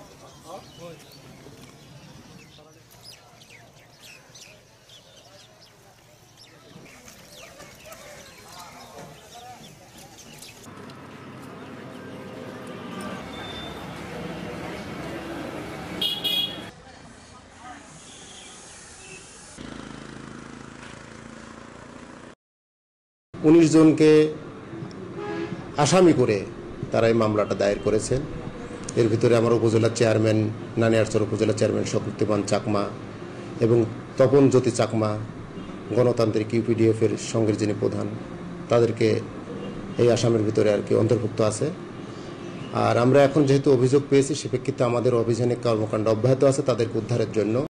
19 জনকে আসামি করে তারা এই মামলাটা দায়ের করেছেন। এর ভিতরে আমার উপজেলা চেয়ারম্যান, নানিয়ারচর উপজেলা চেয়ারম্যান শক্তিমান চাকমা এবং তপন জ্যোতি চাকমা, গণতান্ত্রিক ইউপিডিএফের সঙ্গের যিনি প্রধান, তাদেরকে এই আসামের ভিতরে আর কি অন্তর্ভুক্ত আছে। আর আমরা এখন যেহেতু অভিযোগ পেয়েছি, সে প্রেক্ষিতে আমাদের অভিযানিক কর্মকাণ্ড অব্যাহত আছে তাদেরকে উদ্ধারের জন্য।